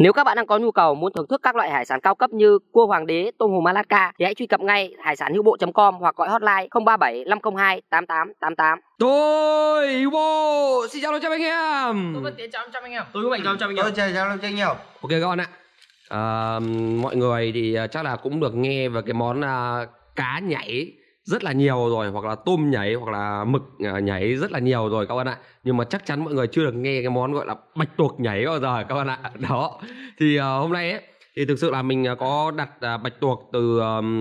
Nếu các bạn đang có nhu cầu muốn thưởng thức các loại hải sản cao cấp như cua hoàng đế, tôm hùm Alaska thì hãy truy cập ngay hải sản hữu bộ.com hoặc gọi hotline 037 502 8888. Tôi Hữu Bộ xin chào 500 anh em. Tôi Văn Tiến chào 500 anh em. Tôi Hữu Mạnh chào 500 anh em. Tôi chào 500 anh em. Ok các bạn ạ. Mọi người thì chắc là cũng được nghe về cái món cá nhảy rất là nhiều rồi, hoặc là tôm nhảy, hoặc là mực nhảy rất là nhiều rồi các bạn ạ. Nhưng mà chắc chắn mọi người chưa được nghe cái món gọi là bạch tuộc nhảy bao giờ các bạn ạ. Đó. Thì hôm nay ấy thì thực sự là mình có đặt bạch tuộc từ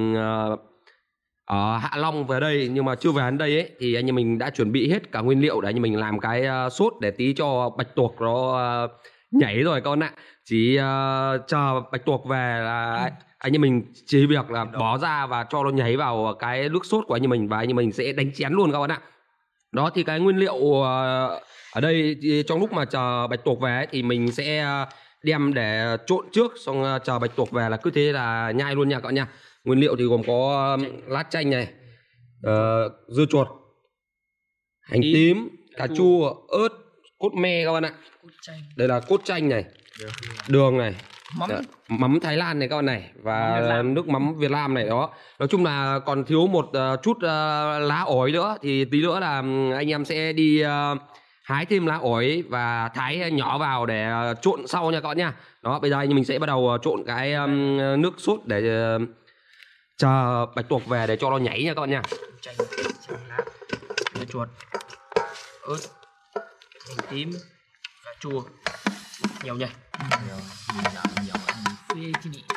ở Hạ Long về đây, nhưng mà chưa về đến đây ấy thì anh em mình đã chuẩn bị hết cả nguyên liệu để anh em mình làm cái sốt để tí cho bạch tuộc nó nhảy rồi các bạn ạ. Chỉ chờ bạch tuộc về là anh em mình chỉ việc là bỏ ra và cho nó nhảy vào cái nước sốt của anh em mình, và anh em mình sẽ đánh chén luôn các bạn ạ. Đó thì cái nguyên liệu ở đây thì trong lúc mà chờ bạch tuộc về ấy, thì mình sẽ đem để trộn trước, xong chờ bạch tuộc về là cứ thế là nhai luôn nha các bạn nha. Nguyên liệu thì gồm có lát chanh này, dưa chuột, hành tím, cà chua, ớt, cốt me các bạn ạ. Đây là cốt chanh này, đường này, mắm Thái Lan này các bạn này, và nước mắm Việt Nam này. Đó, nói chung là còn thiếu một chút lá ổi nữa, thì tí nữa là anh em sẽ đi hái thêm lá ổi và thái nhỏ vào để trộn sau nha các bạn nha. Đó, bây giờ anh mình sẽ bắt đầu trộn cái nước sốt để chờ bạch tuộc về để cho nó nhảy nha các bạn nha. Chanh lá, dưa chuột, ớt, hành tím, cà chua, nhiều nhỉ. Nhiều phê chứ nhỉ.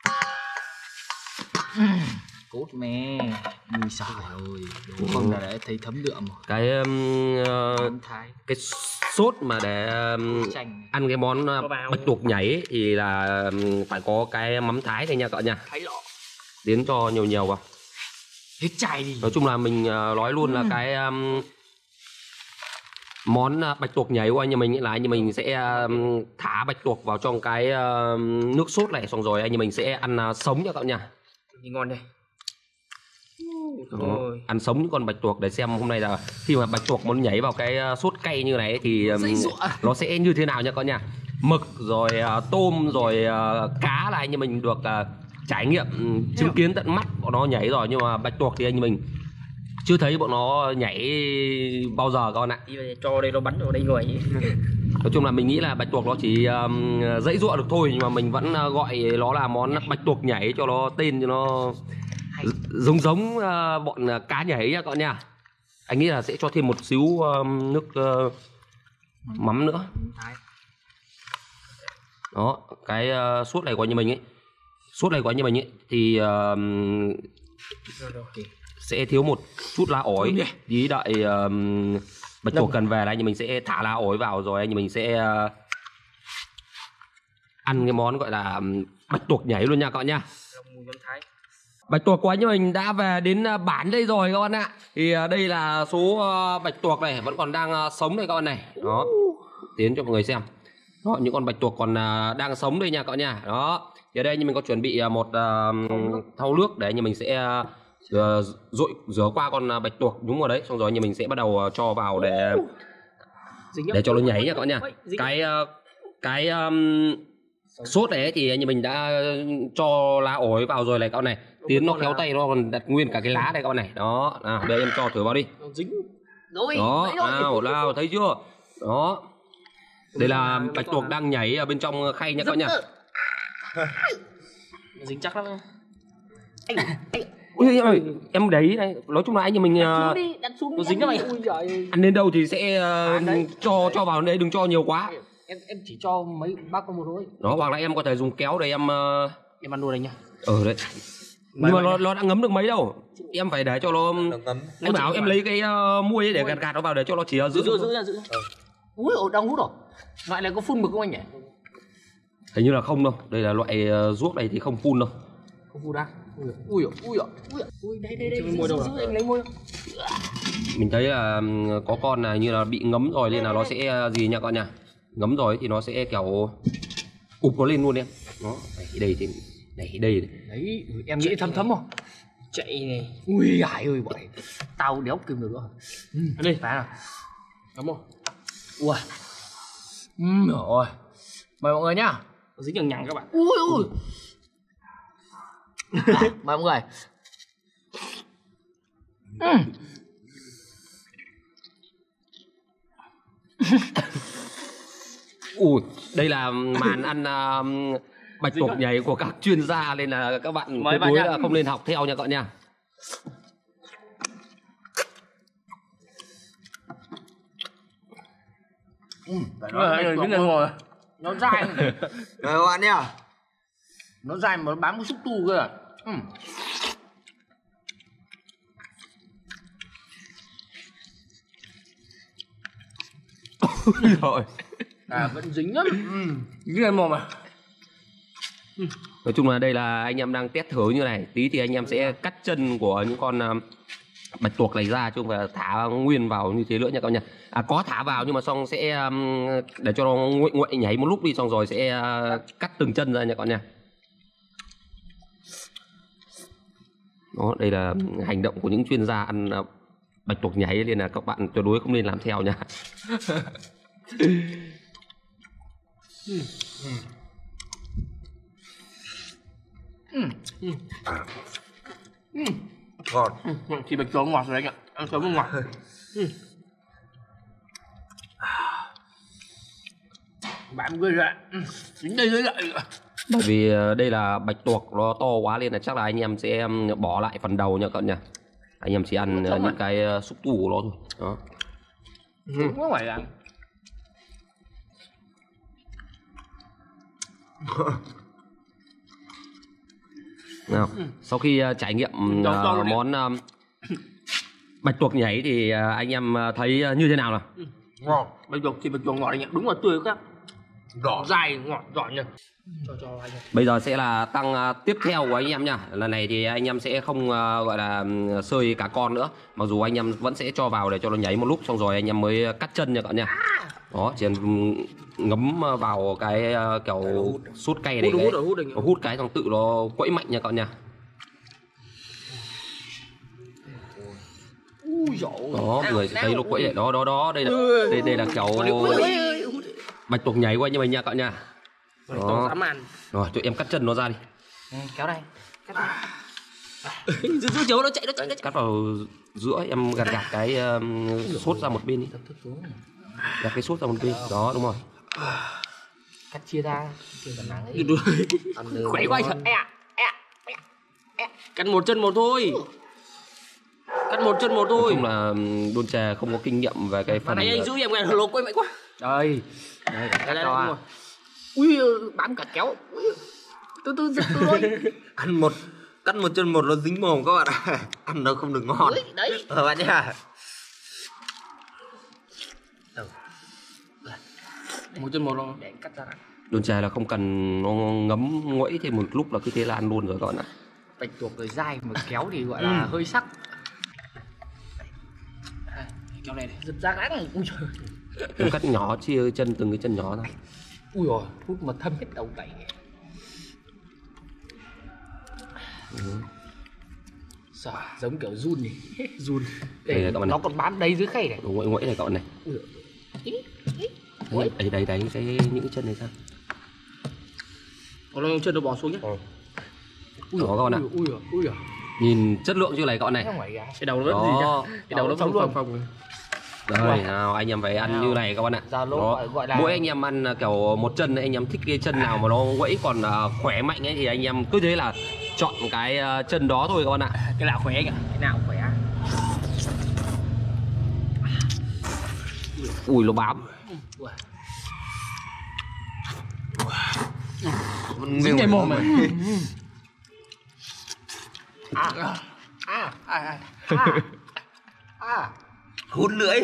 Cốt me, mùi xài ơi, đúng không là để thấy thấm đượm. Cái cái sốt mà để ăn cái món bạch tuộc nhảy ấy, thì là phải có cái mắm Thái này nha các bạn nha. Thái lọ. Tiến cho nhiều vào. Hết chai đi. Nói chung là mình nói luôn là cái món bạch tuộc nhảy của anh nhà mình ấy, là anh nhà mình sẽ thả bạch tuộc vào trong cái nước sốt này, xong rồi anh nhà mình sẽ ăn sống nha các bạn nha. Thì ngon đây. Ăn sống những con bạch tuộc để xem hôm nay là khi mà bạch tuộc muốn nhảy vào cái sốt cay như này ấy, thì nó sẽ như thế nào nha các bạn nha. Mực rồi tôm rồi cá là anh nhà mình được trải nghiệm chứng kiến tận mắt bọn nó nhảy rồi, nhưng mà bạch tuộc thì anh nhà mình chưa thấy bọn nó nhảy bao giờ các bạn ạ. Cho đây nó bắn vào đây rồi. Nói chung là mình nghĩ là bạch tuộc nó chỉ dãy dụa được thôi, nhưng mà mình vẫn gọi nó là món bạch tuộc nhảy cho nó tên cho nó giống bọn cá nhảy nha các bạn nha. Anh nghĩ là sẽ cho thêm một xíu nước mắm nữa. Đó, cái sốt này của anh mình ấy, thì sẽ thiếu một chút lá ổi. Tí đợi bạch tuộc cần về là anh mình sẽ thả lá ổi vào, rồi anh mình sẽ ăn cái món gọi là bạch tuộc nhảy luôn nha các bạn nha. Bạch tuộc của anh mình đã về đến bản đây rồi các bạn ạ. Thì đây là số bạch tuộc này vẫn còn đang sống đây các bạn này. Đó, tiến cho mọi người xem. Đó, những con bạch tuộc còn đang sống đây nha các bạn nha. Đó, thì ở đây mình có chuẩn bị một thau nước để mình sẽ rửa qua con bạch tuộc, đúng rồi đấy. Xong rồi mình sẽ bắt đầu cho vào để cho nó nhảy nha các bạn nha. Cái sốt này thì anh mình đã cho lá ổi vào rồi này các bạn này. Tiến nó khéo tay, nó còn đặt nguyên cả cái lá đây các bạn này. Đó, nào đây em cho thử vào đi. Đó, nào thấy chưa? Đó, đây là bạch tuộc đang nhảy ở bên trong khay nha các bạn nha. Dính chắc lắm. Ui ơi, em đấy này, nói chung là anh nhà mình Nó dính lắm mày. ăn đến đâu thì sẽ cho vào đây, đừng cho nhiều quá. Em chỉ cho mấy bác con một thôi. Đó, hoặc là em có thể dùng kéo để em ăn luôn đây nhá. Đấy. Nhưng mà nó đã ngấm được mấy đâu. Em phải để cho nó anh bảo em lấy cái muôi ấy để gạt nó vào để cho nó chỉ giữ ra. Ui, đang hút rồi. Loại này có phun mực không anh nhỉ? Hình như là không đâu. Đây là loại ruốc này thì không phun đâu. Không phun à? Ui, đây. Anh lấy môi. Mình thấy là có con này như là bị ngấm rồi nên là nó sẽ gì nha các bạn nha. Ngấm rồi thì nó sẽ kiểu ụp nó lên luôn em. Đó, đây thì đây. Đấy, em nghĩ thấm không? Chạy này. Ui ải ơi bọn tao đéo kìm được nữa. Đây, phải nào. Đúng không? Ui. Rồi. Mời mọi người nhá. dính nhằng nhằng các bạn. Ui ui. Mời mọi người. Ui, đây là màn ăn bạch tuộc nhảy của các chuyên gia, nên là các bạn tuyệt đối là không nên học theo nha các bạn nha. Nó dai. Rồi các bạn nhá. Nó dai mà nó bám cái xúc tu cơ à. Rồi. Vẫn dính lắm. Dính lên mồm à. Nói chung là đây là anh em đang test thử như này. Tí thì anh em sẽ cắt chân của những con bạch tuộc này ra, chứ không phải thả nguyên vào như thế nữa nha các bạn nha. Có thả vào nhưng mà xong sẽ để cho nó nguội nguội nhảy một lúc đi, xong rồi sẽ cắt từng chân ra nha các bạn nha. Đó, đây là hành động của những chuyên gia ăn bạch tuộc nhảy, nên là các bạn tuyệt đối không nên làm theo nha. Ngon. Thì bạch tuộc ngọt rồi anh ạ. Ăn sớm ngọt. Bạn ghê ạ. Dính đây dưới lại. Bởi vì đây là bạch tuộc nó to quá, nên là chắc là anh em sẽ bỏ lại phần đầu nha các bạn nha. Anh em chỉ ăn những cái xúc tu của nó thôi. Đó. Không phải là nào, sau khi trải nghiệm món bạch tuộc nhảy thì anh em thấy như thế nào nào? Ngon. Bạch tuộc thì bạch tuộc ngọt anh ạ. Đúng là tươi khác. Đỏ dai ngọt giỏi nha. Cho anh. Bây giờ sẽ là tăng tiếp theo của anh em nha. Lần này thì anh em sẽ không gọi là sơi cả con nữa, mặc dù anh em vẫn sẽ cho vào để cho nó nhảy một lúc, xong rồi anh em mới cắt chân nha các bạn nha. Đó, chỉ ngấm vào cái kiểu sốt cay này, hút cái xong tự nó quẫy mạnh nha các bạn nha. Đó, mọi người sẽ thấy nó quẫy này. Đó, đây là kiểu bạch tuộc nhảy của anh em mình nha các bạn nha. Đó. Rồi, tụi em cắt chân nó ra đi. Kéo đây. Giữ chiếu nó chạy. Cắt vào giữa, em gạt cái sốt ra một bên đi. Gạt cái sốt ra một bên. Đó, đúng rồi. Cắt chia ra. Khỏe quá. Cắt một chân một thôi. Nói chung là Đôn Trà không có kinh nghiệm về cái phần này anh giữ em cái lô quay mạnh quá. Đây cắt cho. Ui, bám cả kéo. Từ thôi. Cắt một chân một nó dính mồm các bạn ạ. Ăn nó không được ngon. Đấy. Bạn nhá. Một chân một rồi để cắt ra. Đôn Trà là không cần nó ngấm nguội thêm một lúc là cứ thế là ăn luôn rồi các bạn ạ. Bạch tuộc rồi dai mà kéo thì gọi là hơi sắc. Kéo này giật ra gắn. Ui trời. Em cắt nhỏ, chia chân từng cái chân nhỏ ra. Ui rồi, hút mà thâm hết đầu cày. Sợ, giống kiểu run nhỉ. Run. Đây là các bạn này. Nó còn bám đây dưới khay này. Nguội nguội này các bạn này. Đấy cái những cái chân này ra. Còn nó chân nó bỏ xuống nhé. Đó các bạn ạ. Ui. Nhìn chất lượng như này các bạn này. Cái đầu nó rất gì nhá. Cái đầu nó phồng. Đây, nào anh em phải ăn như này các bạn ạ. Đó. Mỗi anh em ăn kiểu một chân, anh em thích cái chân nào mà nó quẫy còn khỏe mạnh ấy thì anh em cứ thế là chọn cái chân đó thôi các bạn ạ. Cái nào khỏe anh ạ? Cái nào khỏe? Ui nó bám. Dính cái mồm này. Hút lưỡi.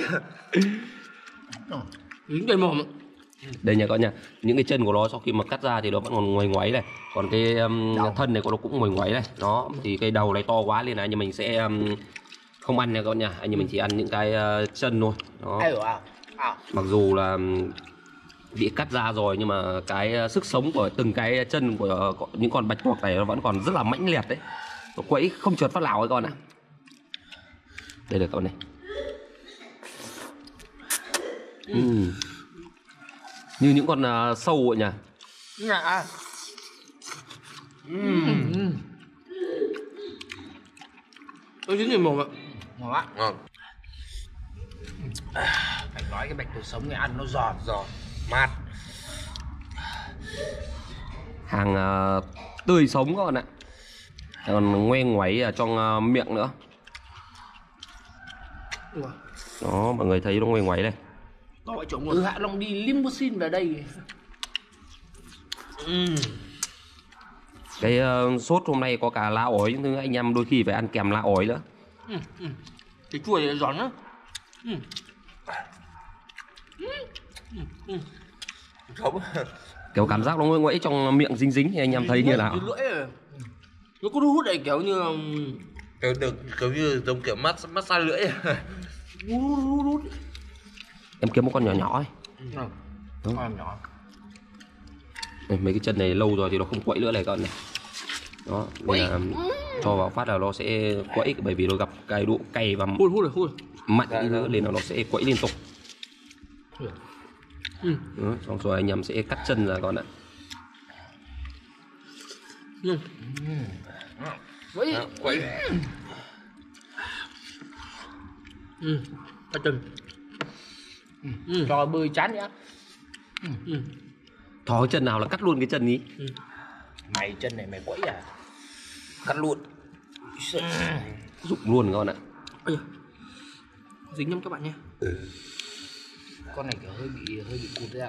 Dính cái mồm. Đây nha các bạn nha. Những cái chân của nó sau khi mà cắt ra thì nó vẫn còn ngoáy ngoáy này. Còn cái thân này của nó cũng ngoáy ngoáy này. Đó, thì cái đầu này to quá nên là anh em mình sẽ không ăn nha các bạn nha. Anh em mình chỉ ăn những cái chân thôi. Đó. Mặc dù là bị cắt ra rồi nhưng mà cái sức sống của từng cái chân của những con bạch tuộc này nó vẫn còn rất là mãnh liệt đấy. Nó quẫy không trượt phát nào ấy các bạn ạ. Đây là các bạn này. Như những con sâu ấy nhỉ. Dạ. Tôi dính gì mồm ạ. Ngon quá. Ngon. Phải nói cái bạch tuộc sống này ăn nó giòn Mát. Hàng tươi sống các bạn ạ. Còn ngoe ngoáy ở trong miệng nữa. Đó, mọi người thấy nó ngoe ngoáy đây. Tội chồng từ Hạ Long đi limousine về đây. Cái sốt hôm nay có cả lá ổi, nhưng anh em đôi khi phải ăn kèm lá ổi nữa. Cái chua này giòn á. Không. Kiểu cảm giác nó ngoe ngoáy trong miệng dính dính thì anh em thấy như nào? Nó có hút này kiểu như Kiểu như giống kiểu massage lưỡi. Em kiếm một con nhỏ nhỏ ấy. Đúng. Con nhỏ. Đây, mấy cái chân này lâu rồi thì nó không quậy nữa này các bạn này. Đó, nên là cho vào phát là nó sẽ quậy bởi vì nó gặp cái độ cay và Hút. mạnh đi nữa nên là nó sẽ quậy liên tục. Đó, xong rồi anh em sẽ cắt chân ra con ạ. Quậy. Cắt chân. Cho bơi chán nhá. Thò cái chân nào là cắt luôn cái chân ý. Mày chân này mày quậy à? Cắt luôn. Rụng luôn các bạn ạ. Ây da. Dính lắm các bạn nha. Con này kiểu hơi bị cụt ra.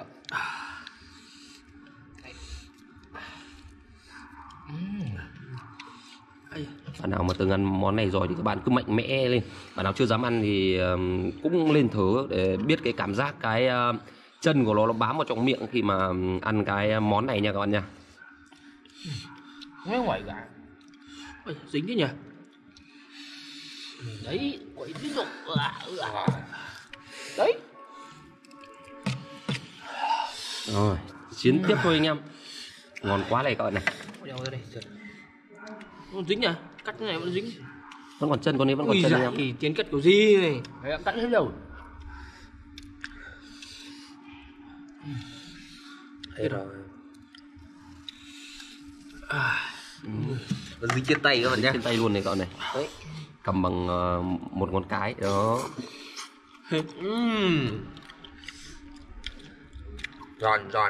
Bạn nào mà từng ăn món này rồi thì các bạn cứ mạnh mẽ lên. Bạn nào chưa dám ăn thì cũng lên thử để biết cái cảm giác cái chân của nó bám vào trong miệng khi mà ăn cái món này nha các bạn nha. Nghe ngoài cả. Ôi, dính thế nhỉ? Đấy, quậy tiếp tục. Đấy. Rồi, chiến tiếp thôi anh em. Ngon quá này các bạn này. Đeo ra đây. Nó dính nhỉ? Cắt cái này vẫn dính. Vẫn còn chân, con ấy vẫn còn chân anh em. Thì tiến cắt kiểu gì này? Phải cắt hết đâu. Hết rồi. Nó dính trên tay các bạn nhé. Trên tay luôn này các bạn này. Đấy. Cầm bằng một ngón cái đó. Giòn.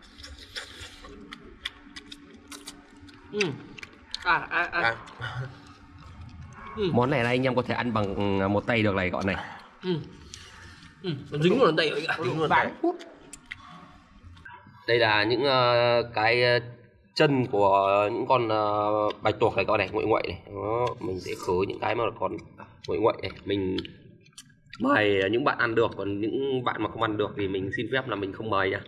Món này anh em có thể ăn bằng một tay được này các bạn này. Nó dính luôn tay rồi. Dính luôn Bán tay. hút. Đây là những cái chân của những con bạch tuộc này các bạn này, nguội nguội này. Đó, mình sẽ khử những cái mà còn nguội nguội này. Mình mời những bạn ăn được, còn những bạn mà không ăn được thì mình xin phép là mình không mời nha.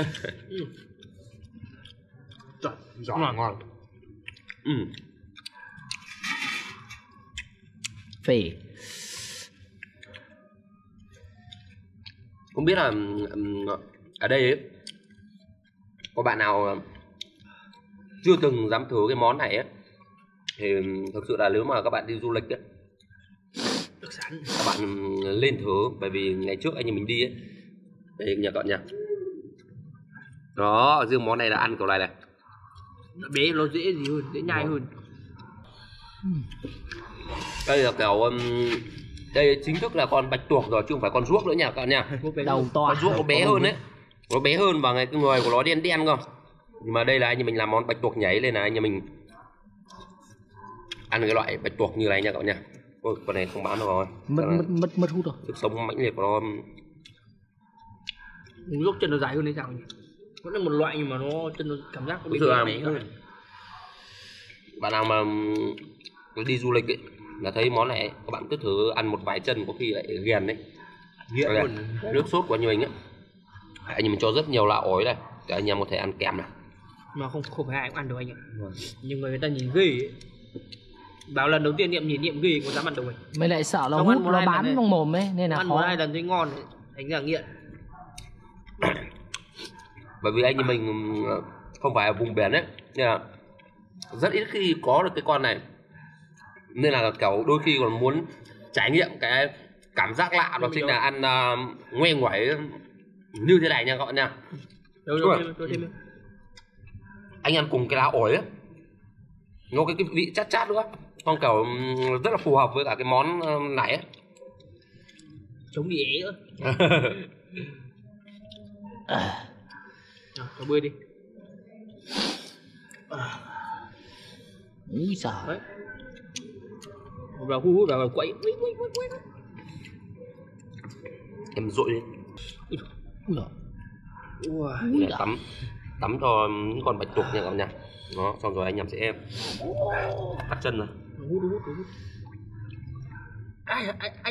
Giòn ngon. Phê. Không biết là ở đây ấy, có bạn nào chưa từng dám thử cái món này ấy, thì thực sự là nếu mà các bạn đi du lịch ấy, các bạn lên thử, bởi vì ngày trước anh em mình đi ấy, đây nhà các bạn nha. Đó, riêng món này là ăn kiểu này này. Nó bé, nó dễ gì hơn, dễ nhai hơn. Đây là kiểu đây chính thức là con bạch tuộc rồi chứ không phải con ruốc nữa nha các bạn nha. Đầu to. Con ruốc nó bé hơn đấy, nó bé hơn và cái người của nó đen đen cơ. Nhưng mà đây là anh em mình làm món bạch tuộc nhảy lên là anh em mình ăn cái loại bạch tuộc như này nha các bạn nha. Ôi, con này không bán được rồi. Mất hút rồi. Sức sống mãnh liệt của nó. Lúc chân nó dài hơn hay sao nhỉ? Vẫn là một loại nhưng mà nó chân nó cảm giác nó bị bé hơn. Bạn nào mà đi du lịch ấy, là thấy món này các bạn cứ thử ăn một vài chân có khi lại ghiền đấy. Nghiện luôn. Nước sốt của anh mình á, anh mình cho rất nhiều lá ổi này để anh em có thể ăn kèm này. Mà không phải ai cũng ăn được anh ạ. Nhưng mà người ta nhìn ghê ấy. Bảo lần đầu tiên nhìn niệm ghê có dám ăn đâu. Mày lại sợ nó hút nó bám trong mồm ấy nên là ăn khó. một hai lần thấy ngon ấy, thành ra nghiện. Bởi vì anh em mình không phải ở vùng biển ấy, nên là rất ít khi có được cái con này, nên là kiểu đôi khi còn muốn trải nghiệm cái cảm giác lạ, đó chính là ăn ngoe ngoẩy như thế này nha các bạn nha. Đâu thêm. anh ăn cùng cái lá ổi ấy, nó cái vị chát chát nữa, không kiểu rất là phù hợp với cả cái món này ấy. Chống bị ế nữa. Cho bươi đi. Úi giời. Đấy. Vào hút vào quậy. Em dội lên. Úi giời. Ui. Tắm cho những con bạch tuộc nha các bạn nha. Đó, xong rồi anh em sẽ cắt chân rồi. Hút. Ai.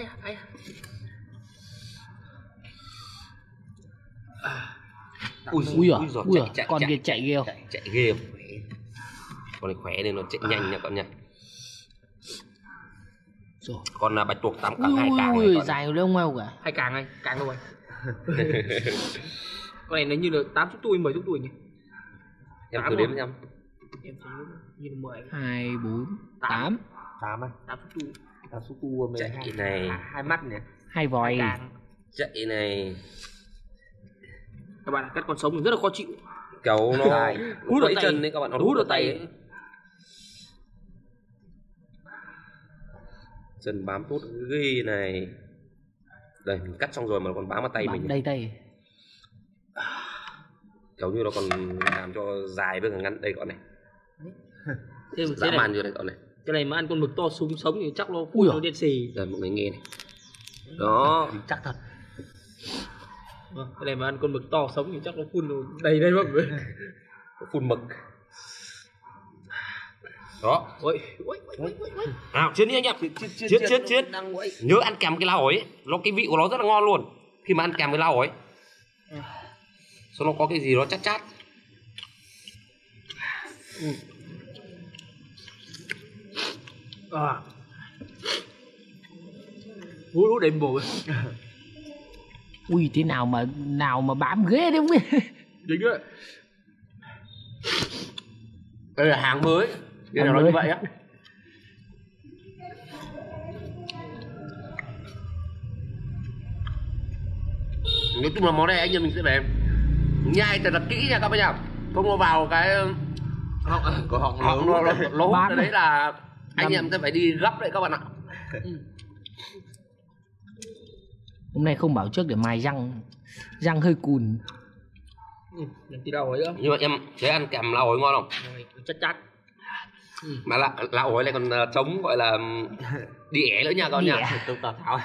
Ui giời, con kia chạy ghê không? Chạy ghê không? Con này khỏe nên nó chạy nhanh nha các bạn nha. Rồi. Con bạch tuộc tắm cả hai càng. Ui, dài đâu ngoeo cả. Hai càng anh, càng đâu anh. Con này nó như là 8 chút tuổi, 10 chút tuổi nhỉ? Em thử đếm xem. Em thấy như là 10. 2, 4, 8. 8 á? 8 chút tuổi. 8 số tu Chạy này. hai mắt nhỉ? 2 vòi. Chạy này. Các bạn cắt con sống rất là khó chịu. Kéo nó hút quẫy vào chân tay. đấy các bạn, nó Hút vào tay. Chân bám tốt ghê này. Đây mình cắt xong rồi mà còn bám vào tay mình. Đây. Kiểu như nó còn làm cho dài với cả ngắn đây con này. Dã Thế man này, như này con này. cái này mà ăn con mực to súng sống thì chắc nó Ui nó đen xì. Giờ mọi người nghe này. Đó. Chắc thật. Cái này mà ăn con mực to sống thì chắc nó phun đầy đây mọi người. Phun mực. Đó. Ôi. Nào chiến đi anh em. Chiến. Nhớ ăn kèm cái lá ổi ấy. Nó cái vị của nó rất là ngon luôn. Khi mà ăn kèm với lá ổi. Sau nó có cái gì đó chát chát. Hút đầy bổ. Ui, thế nào mà bám ghê đấy không biết. Dính đấy. Đây là hàng mới. Đây là nó mới. như vậy á. Nói chung là món này anh em mình sẽ phải nhai thật là kỹ nha các bạn nhá. Không có vào cái Có họng nó hút ở đấy là anh em sẽ phải đi gấp đấy các bạn ạ. Hôm nay không bảo trước để mài răng hơi cùn. Làm tí đâu ấy nữa. Nhưng mà em thấy ăn kèm lá ổi ngon không? Chắc. Mà lá ổi này còn chống gọi là đĩa nữa nha các bạn nha. Tao Tào Tháo.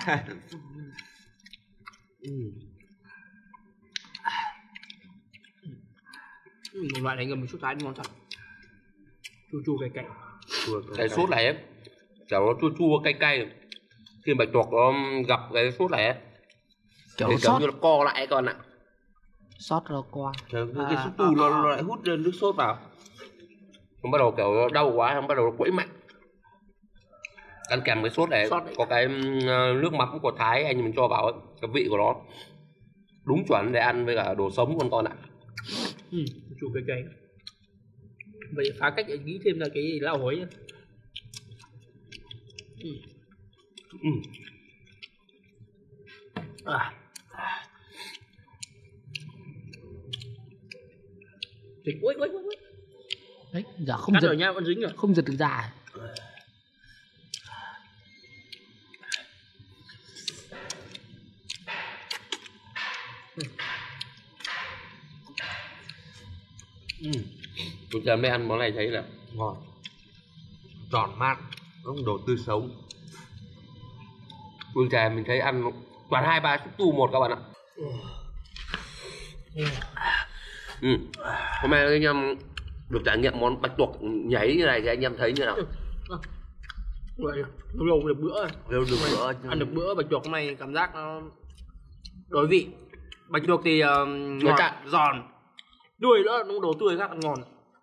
Một loại này ngầm một chút thái ngon thật. Chua cay. Cái sốt này ấy, kiểu nó chua cay cay. Khi bạch tuộc nó gặp cái sốt này ấy, Kiểu thì sót. như là co lại các bạn ạ. Sót nó qua. Cái sốt tu nó lại hút nước sốt vào. Không bắt đầu kiểu đau quá, không bắt đầu quẫy mạnh. Ăn kèm cái sốt này có cái nước mắm của Thái anh mình cho vào ấy, cái vị của nó đúng chuẩn để ăn với cả đồ sống con ạ. Chua cay. Vậy phá cách anh nghĩ thêm là cái lá ổi nhá. Thịt ôi. Đấy, giờ không Cắt giật rồi nha, vẫn dính rồi. không giật được ra. Tôi giờ mới ăn món này thấy là Ngon. Tròn mát. Không đồ tươi sống. Tôi chè mình thấy ăn toàn 2-3 xúc tu một các bạn ạ. Hôm nay anh em được trải nghiệm món bạch tuộc nhảy như này thì anh em thấy như nào? Vậy lâu được bữa rồi. Đều được bữa. Ăn được bữa bạch tuộc hôm nay cảm giác nó đổi vị. Bạch tuộc thì ngọt, giòn. Đuôi nữa nó đồ tươi khác ngon.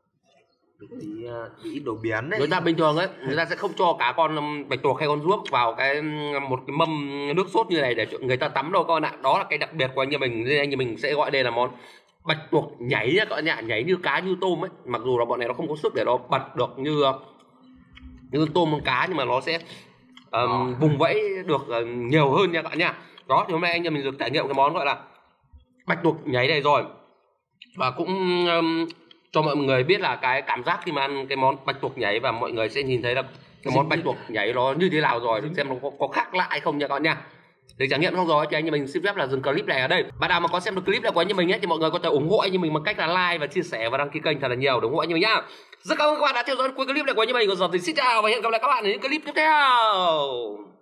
Tí đồ biến đấy. Người ta bình thường ấy, người ta sẽ không cho cả con bạch tuộc hay con ruốc vào một cái mâm nước sốt như này để người ta tắm đâu các bạn ạ. Đó là cái đặc biệt của anh em mình, nên anh em mình sẽ gọi đây là món bạch tuộc nhảy nhá các bạn ạ, nhảy như cá như tôm ấy. Mặc dù là bọn này nó không có sức để nó bật được như tôm con cá, nhưng mà nó sẽ vùng vẫy được nhiều hơn nha các bạn nha. Đó thì hôm nay anh em mình được trải nghiệm cái món gọi là bạch tuộc nhảy này rồi, và cũng cho mọi người biết là cái cảm giác khi mà ăn cái món bạch tuộc nhảy, và mọi người sẽ nhìn thấy là cái món bạch tuộc nhảy nó như thế nào rồi, xem nó có khác lạ hay không nha các bạn nha. Để trải nghiệm xong rồi thì anh như mình xin phép là dừng clip này ở đây. Bạn nào mà có xem được clip này của anh như mình ấy thì mọi người có thể ủng hộ anh như mình bằng cách là like và chia sẻ và đăng ký kênh thật là nhiều, ủng hộ anh như mình nhá. Rất cảm ơn các bạn đã theo dõi cuối clip này của anh như mình. Còn giờ thì xin chào và hẹn gặp lại các bạn ở những clip tiếp theo.